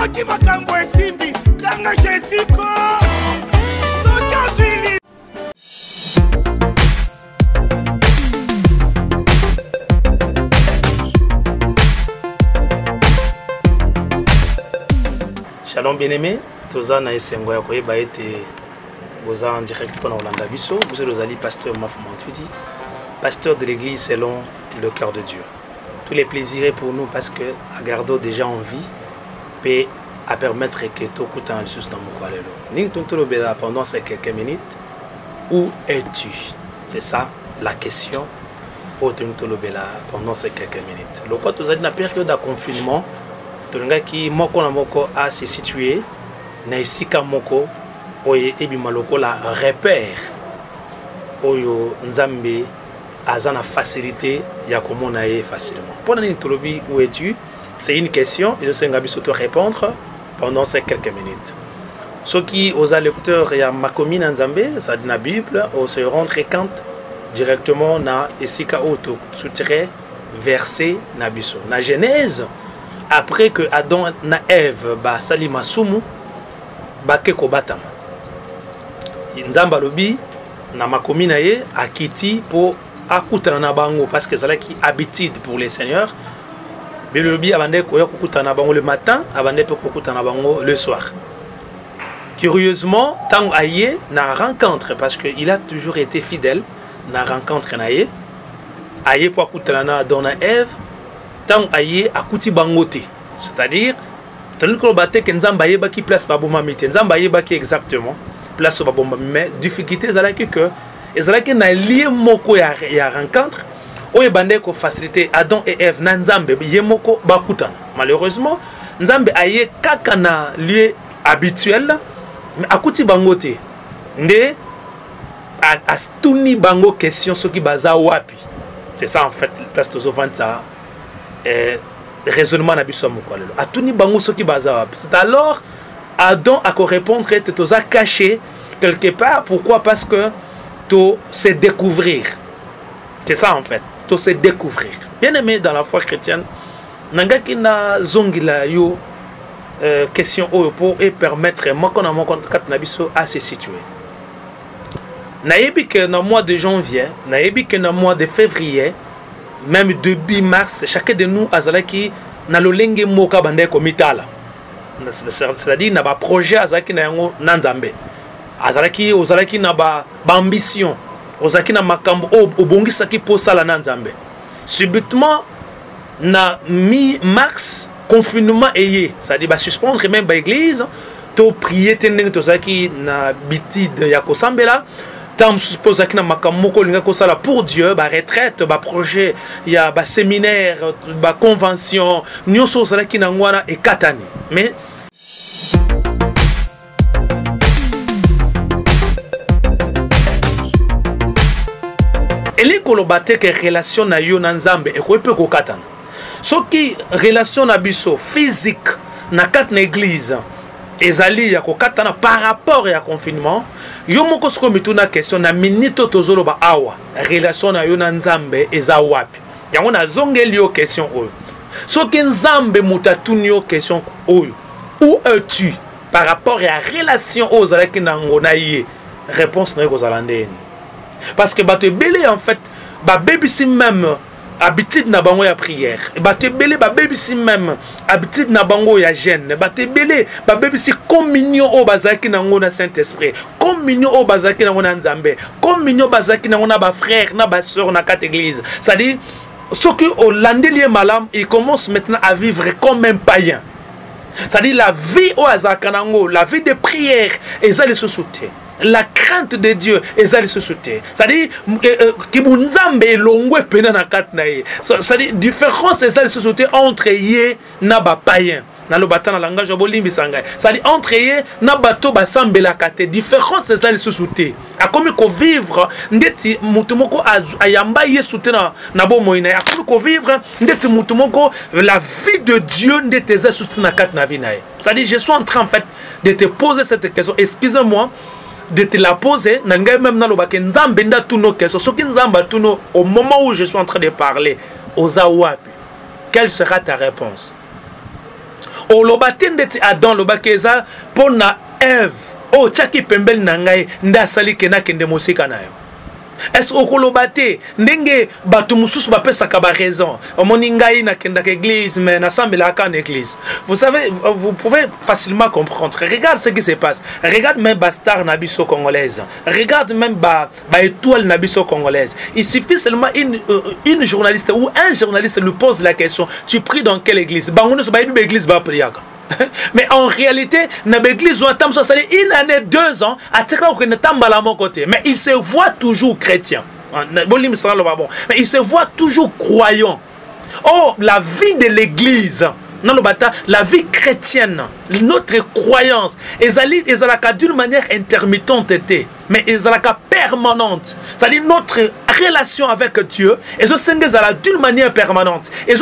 soki makambo esimbi tanga jesiko soki azwili. Shalom bien-aimé, toza na esengo ya koyeba ete boza en direct pour Olanda Biso. Vous êtes Rozali, pasteur Mafou Mantwidi, pasteur de l'église selon le cœur de Dieu. Tous les plaisirs pour nous parce que Agardo déjà en vie peut à permettre que tout coûte en ressources dans mon coalelo. Ning tontolo bela pendant ces quelques minutes. Où es-tu? C'est ça la question. Où tontolo bela pendant ces quelques minutes. Le quoi tous na période de confinement. Tolonga ki moko na moko a se situé na isika moko oye ebima lokola repère oyo nzambe azana facilité ya komona ye facilement. Pour nani tolobi où es-tu? C'est une question et je sais ngabiso te répondre pendant ces quelques minutes. Ceux qui aux lecteurs ya makomi na nzambe ça dit na Bible on se rendre compte directement na isika auto sous-titré verset na biso na Genèse. Après que Adam na Ève ba salima sumu ba keko batama nzamba lobi na makomi na ye akiti po akutana na bango parce que c'est qui habitude pour les seigneurs. Bible lobi abande ko yakutana na bango le matin abande pe ko kutana na bango le soir. Curieusement tant aye na rencontre parce que il a toujours été fidèle na rencontre na ye aye po akutana na Adam na Ève. Tant aye akuti bangote, c'est-à-dire tandis que le bâté que nzamba yeba qui place baboma mite nzamba yeba qui exactement place baboma mais difficulté zalaki que ezalaki na lié moko ya rencontre oye bande ko faciliter Adam et Ève na nzambe ye moko bakutana. Malheureusement nzambe aye kaka na lieu habituel mais akuti bangote nde astuni bango question soki baza wapi. C'est ça en fait place to vanta raisonnement na biso moko lelo atuni bango soki baza c'est alors Adam a ko répondre te toza caché quelque part. Pourquoi? Parce que to se découvrir, c'est ça en fait, to se découvrir. Bien aimé dans la foi chrétienne nangaki na zongila yo question oyo pour et permettre moko na moko kat na biso à se situer. Nayebi que dans mois de janvier, nayebi que dans mois de février, même début mars, chacun de nous azalaki na lolenge moka bande komitala. C'est-à-dire na ba projet azalaki na yango nanzambe. Azalaki ozalaki na ba ambition, ozalaki na makambo obongisaki po sala nanzambe. Subitement na mi-mars confinement eye, c'est-à-dire ba suspendre même ba église, to prier tendeng tozaki na bitide ya kosambela. Tant suppose qu'il y a makamoko linga kosala pour Dieu, ba retraite, ba projet, il y a ba séminaire, ba convention, nyonso sala ki na ngwana e katani. Mais eli kolobate ke relation na yo na nzambe e ko pe ko katana. Soki relation na biso physique na kat na église ezali ya kokatana par rapport ya confinement yo moko siko mituna question na minute tozolo ba awa relation na yo na nzambe eza wapi yango na zongeli yo question oyo soki nzambe mutatuni yo question oyo où es-tu par rapport ya relation aux alaki na ngona ye réponse na yo kozala ndeni parce que bato ebele en fait ba baby si même habitude na bango ya prière bato ebele ba baby si même habitude na bango ya jeûne bato ebele ba baby si communion o bazaki na ngona Saint-Esprit communion o bazaki na ngona nzambe communion bazaki na ngona ba frère na ba sœur na quatre église c'est-à-dire ceux qui au landelier malam ils commencent maintenant à vivre comme un païen c'est-à-dire la vie au azakanango la vie de prière et ça les soutient. La crainte de Dieu est allée se sauter. C'est-à-dire que Nzambe longwe pena na katnae. C'est-à-dire différence est allée se sauter entre yé na ba païen. Na lo bata na langage bolimbi sangay. C'est-à-dire entre yé na bato ba sambela kate. Différence est allée se sauter. A comme ko vivre ndeti mutumoko ayamba yé sauter na bo moina. A comme ko vivre ndeti mutumoko la vie de Dieu ndeti za sauter na kat na vinae. C'est-à-dire je suis en train en fait de te poser cette question. Excusez-moi de te la poser, même dans le bac, nzambe nda tuno question. Ce qui nzamba tuno au moment où je suis en train de parler aux awapi, quelle sera ta réponse? olobate ndeti Adam lobaki eza pona Eve o tchaki pembeli na ngai nda sali kena kende mosika na yo. Est-ce okolobate ndenge batu mususu bapesaka ba raison omoni ngai na kendaka église mais na sambelaka en église. Vous savez, vous pouvez facilement comprendre. Regarde ce qui se passe. Regarde même Bastar Nabiso congolaise. Regarde même ba étoile Nabiso congolaise. Il suffit seulement une journaliste ou un journaliste lui pose la question, tu pries dans quelle église? Bangono so ba église ba priaka. Mais en réalité, l'église doit attendre une année, 2 ans, à mon côté. Mais il se voit toujours chrétien. Mais il se voit toujours croyant. Oh, la vie de l'église, la vie chrétienne, notre croyance, elle a d'une manière intermittente, mais elle a permanente. C'est-à-dire notre relation avec Dieu, elle a d'une manière permanente. Elle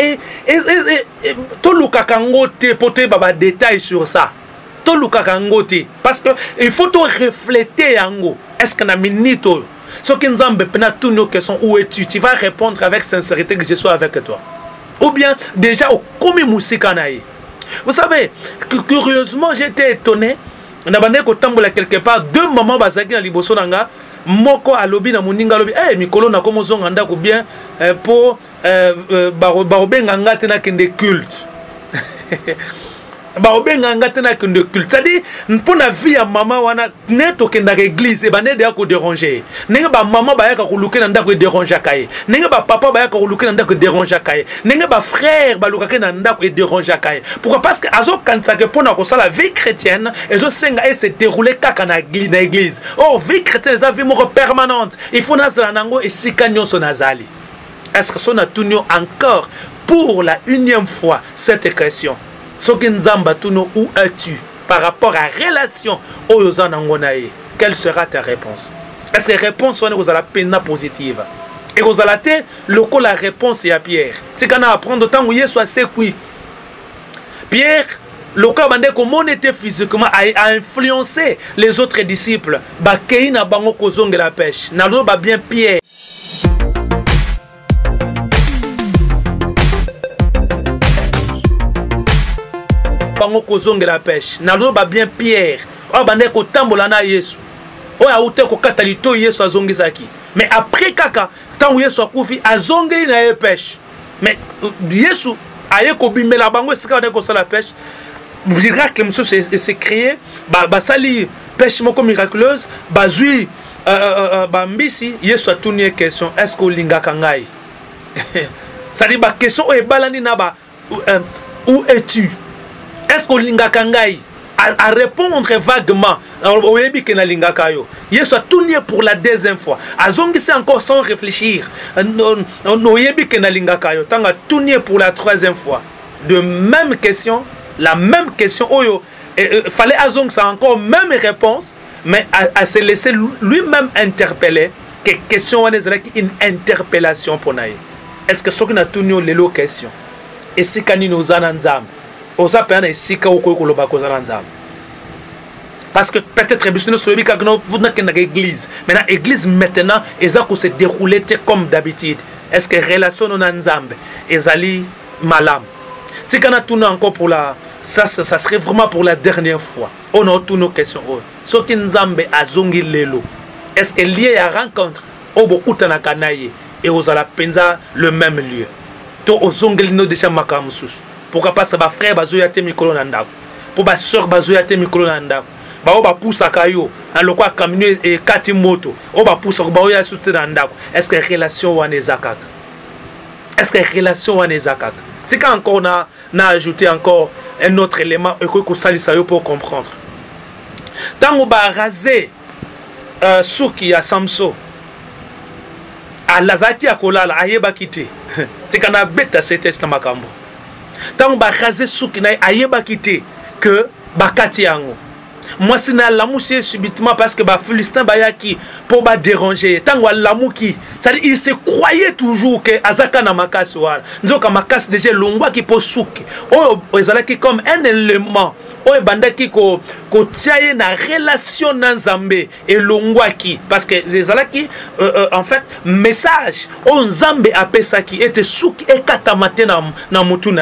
a des détails sur ça. Parce qu'il faut refléter. Est-ce qu'on a mis ce qui nous a question où es-tu? Tu vas répondre avec sincérité que je sois avec toi. Ou bien déjà au komi musikanaï. Vous savez, curieusement, j'étais étonné. On a quelque part 2 mamans bazaki na liboso nanga. Moko alobi na muninga alobi mikolo na komo zonga ko bien pour barobenga ngate na kende culte. C'est-à-dire, pour la vie à maman, on a neto qui dans l'église, et ben ne doit pas déranger. N'est pas maman ba yaka kuluke nanda ko déranger kaye. N'est pas papa ba yaka kuluke nanda ko déranger kaye. N'est pas frère ba lukake nanda ko déranger kaye. Pourquoi? Parce que azo kanisa que pour na ko la vie chrétienne, ezo senga et se dérouler kaka na église. Oh, vie chrétienne, ça vie moko permanente. Il faut nazala nango et sikanyo so nazali. Est-ce que son a tenu encore pour la 1e fois cette question? Où es-tu par rapport à la relation quelle sera ta réponse? Est-ce que la réponse est la peine positive? Et vous allez la réponse est à Pierre. C'est qu'on a apprendre autant où il soit sécuit. Pierre, le cas comment était physiquement a influencé les autres disciples. Bakei na bango kozonge la pêche. Nalo ba bien Pierre. Bango kozonge la pêche. Nalo ba bien Pierre. O bande ko tambola na Yesu. O ya ute ko katalito Yesu azongizaki. Mais après kaka, tant Yesu akufi azongeli na ye pêche. Mais Yesu aye ko bimela bango sika de ko sala pêche. Miracle monsieur c'est créé ba sali pêche moko miraculeuse, ba zui ba mbisi Yesu a tourné question est-ce que lingaka ngai? Ça dit ba question e balani na ba où es-tu? Est-ce que lingaka ngai? À répondre vaguement. Yesu a tourné pour la 2e fois. Azongi c'est encore sans réfléchir. Tanga tourné pour la 3e fois. De même question, la même question. Fallait azong ça encore même réponse, mais à se laisser lui-même interpeller. Que question une interpellation pour naï. Est-ce que ce qu'on a tourné les lots questions? Et si quand nous ananzam, osa pena ici quand on koloba kozananzam. Parce que peut-être vous n'êtes qu'une église. Maintenant, l'église maintenant, ça se déroule comme d'habitude. Est-ce que relation non ensemble, ezali malam. Si on a tourné encore pour la, ça serait vraiment pour la dernière fois. On a toutes nos questions. Ce qui nzambe azongi lelo. Est-ce que lié à rencontre au beaucoup de kanaye et aux ala penza le même lieu. To ozongeli no déjà makamusus. Pourquoi pas ça va frère bazoya te mikolo nanda. Pour ba sœur bazoya te mikolo nanda. Ba oba poussa kayo en le quoi camion et kati moto oba poussa ba oya suste na ndako. Est-ce que relation wana ezakaka? Est-ce que relation wana ezakaka? C'est quand encore on a ajouté encore un autre élément que salisa yo pour comprendre. Tant on ba raser suki ya Samso a lazaki akolala ayeba kite. C'est quand on a bêta cette na makambo. Tant on ba raser suki na ayeba kite que bakati yango. Moi, c'est l'amour subitement parce que les Philistins bayaki pour déranger. Tant que l'amour qui, c'est-à-dire il se croyait toujours que Azaka na makasi wala. Nous avons makasi déjà longwa qui peut souki. Oh, ezalaki comme un élément. Oh, bandaki ko tiaye na relation nanzambe et longwa qui, parce que ezalaki en fait message on nzambe apesaki était souki et katamate na mutunae.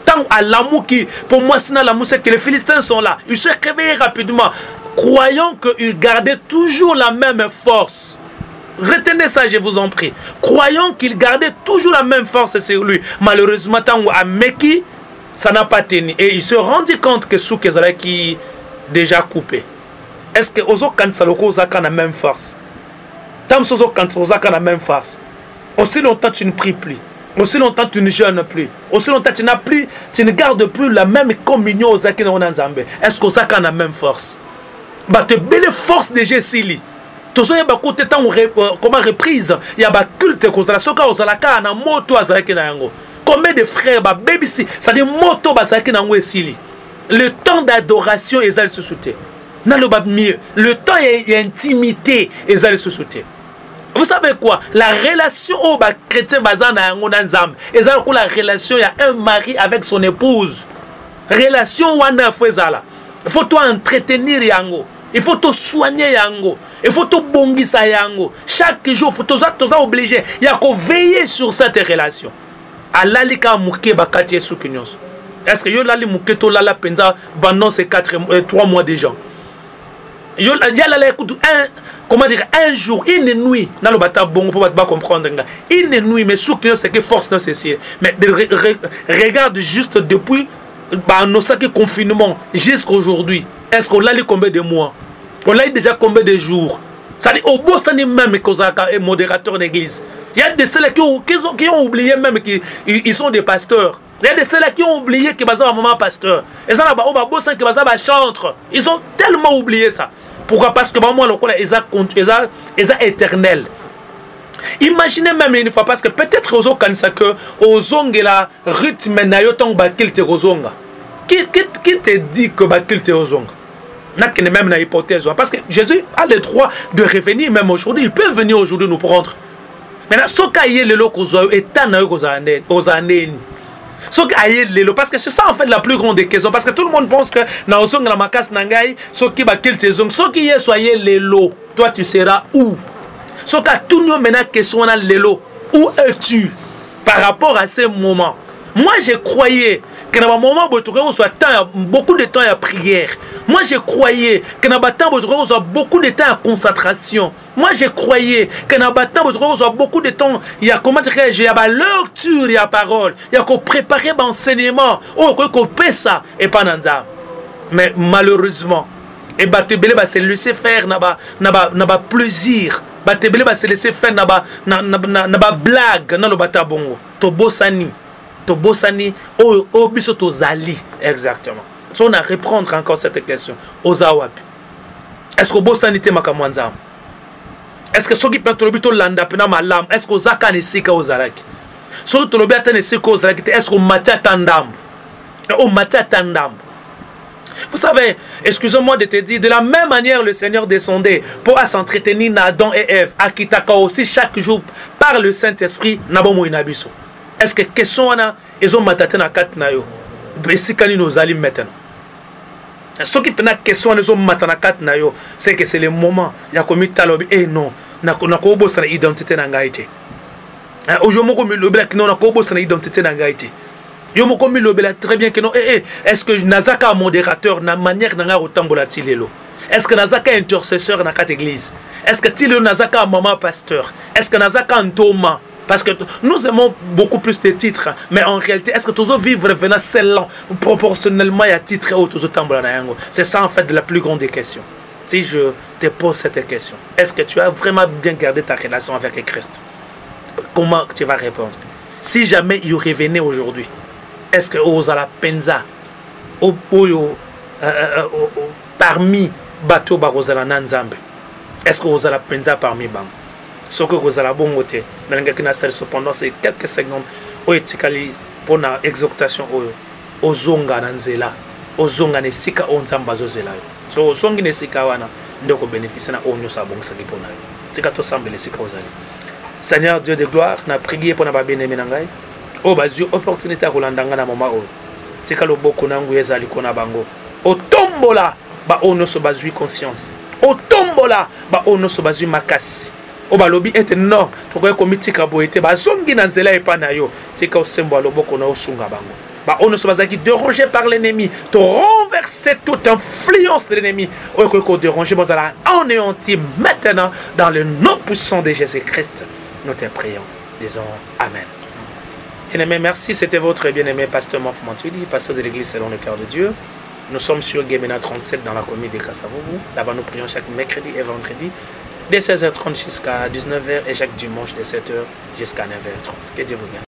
tant à l'amour qui, pour moi, c'est l'amour, c'est que les Philistins sont là. Ils se réveillent rapidement, croyant qu'ils gardaient toujours la même force. Retenez ça, je vous en prie. Croyant qu'ils gardaient toujours la même force sur lui. Malheureusement, tant à Meki, ça n'a pas tenu. Et il se rendit compte que Souk qui déjà coupé. Est-ce que Ozo Kansaloko a la même force? Tam Sozo Kansaloko a la même force. Aussi longtemps tu ne pries plus. Aussi longtemps tu ne jeûnes plus. Aussi longtemps tu n'as plus, tu ne gardes plus la même communion aux Zaki dans Nzambe. Est-ce que ça a la même force? Bah te belle force de Jessili. Toujours il y a beaucoup de temps comment reprise. Il y a ba culte cause la soka ozalaka na moto azalaki na yango. Combien de frères ba baby si ça dit moto bazalaki na ngo esili. Le temps d'adoration ezali se souté. Na le ba mieux. Le temps il y a intimité ezali se souté. Vous savez quoi? La relation au bas chrétien bazana yango na nzambe. Ezali ko la relation il y a un mari avec son épouse. Relation wana fezala. Il faut toi entretenir yango. Il faut te soigner yango. Il faut te bongisa yango. Chaque jour, il faut te obligé. Il y a qu'à veiller sur cette relation. Alalika mouke bakati esukinyos. Est-ce que yo lali mouke to lala penza pendant ces 3 mois déjà? Yo ya lala écoute comment dire un jour, une nuit. Dans le bata bon pour pas comprendre. Une nuit mais sukinyos c'est que force non c'est. Mais regarde juste depuis nos sacs confinement jusqu'à aujourd'hui. Est-ce qu'on l'a lu combien de mois? On l'a déjà combien de jours? Ça dit au beau ça n'est même Kozaka est modérateur d'église. Il y a des ceux qui ont oublié même qu'ils sont des pasteurs. Il y a des ceux qui ont oublié que Baza maman pasteur. Et ça là-bas, beau ça que Baza chantre. Ils ont tellement oublié ça. Pourquoi? Parce que moi le est éternel. Imaginez même une fois parce que peut-être aux autres que aux ongles la rythme na yotong bakil te ozonga. Qui te dit que bakil te ozonga? N'a que même na hypothèse parce que Jésus a le droit de revenir même aujourd'hui. Il peut venir aujourd'hui nous prendre. Maintenant ce qui est le lot kozo état na aux années. Ce qui est le lot parce que c'est ça en fait la plus grande question parce que tout le monde pense que na ozonga na makas nangai ce qui bakil te ozonga ce qui est soyez le lot. Toi tu seras où? Ce qui a tout le monde maintenant question na le lot. Où es-tu par rapport à ces moments? Moi je croyais que dans un moment où beaucoup de temps à prière. Moi je croyais que dans un temps où beaucoup de temps à concentration. Moi je croyais que dans un temps où beaucoup de temps il y a comment dire il y a la lecture, il y a parole, il y a qu'on préparer l'enseignement, qu'on paie ça et pas dans ça. Mais malheureusement et Batebele va se laisser faire n'a plaisir. Batebele va se laisser faire n'a blague dans le batabongo. To bossani. Tobosani au bisoto zali exactement. Si on a reprendre encore cette question aux awapi. Est-ce que bosani te makamwanza? Est-ce que ceux qui peuvent trop landa pena malam? Est-ce que zaka ne sika aux alaki? Ceux qui trop bien ne sika aux alaki est-ce que matia tandam? Oh matia tandam. Vous savez, excusez-moi de te dire, de la même manière le Seigneur descendait pour s'entretenir Adam et Ève, akitaka aussi chaque jour par le Saint-Esprit nabomo inabiso. Est-ce que question wana ils ont mataté na kat na yo besikani nos alim maintenant ce qui pena question ils ont matana kat na yo c'est que c'est le moment ya komi talobi eh non na ko bossa na identité na ngaité aujourd'hui moko mi lobela que non na ko bossa na identité na ngaité yo moko mi lobela très bien que non est-ce que nazaka modérateur na manière na nga otambola tilelo? Est-ce que nazaka intercesseur na kat église? Est-ce que tilelo nazaka maman pasteur? Est-ce que nazaka ntoma? Parce que nous aimons beaucoup plus de titres, mais en réalité, est-ce que tu veux vivre venant seulement proportionnellement à titre ou tout c'est ça en fait de la plus grande des questions. Si je te pose cette question, est-ce que tu as vraiment bien gardé ta relation avec Christ? Comment tu vas répondre? Si jamais il revenait aujourd'hui, est-ce que Ozala Penza parmi Bato Barozala Nanzambe, est-ce que Ozala Penza parmi Bang? Ce que vous avez bon côté, cependant c'est quelques secondes où etikali pour la exhortation au zonga nanzela, au zonga ne sika onzamba zozela. So zongi ne sika wana ndoko bénéficie na onyo sa bon saki pona. Tika to semble le sika ozali. Seigneur Dieu de gloire, na prier pour na ba bien-aimé nangai. O bazu opportunité ko landanga na mama o. Tika lo boko nangu ezali kona bango. O tombola ba onyo so bazui conscience. O tombola ba onyo so bazui makasi. Oba lobi ete non tokoye komitika boyete bazongi na nzela epa na yo tika osembo loboko na osunga bango on ne soit pas dérangé par l'ennemi, de renverser toute influence de l'ennemi. On est dérangé, on va anéantir maintenant dans le nom puissant de Jésus-Christ. Nous te prions. Disons Amen. Bien-aimé, merci. C'était votre bien-aimé pasteur Maf Mantwidi, pasteur de l'église selon le cœur de Dieu. Nous sommes sur Gemena 37 dans la commune de Kassavoubou. Là-bas, nous prions chaque mercredi et vendredi de 16h30 jusqu'à 19h et chaque dimanche de 7h jusqu'à 9h30. Que Dieu vous bénisse.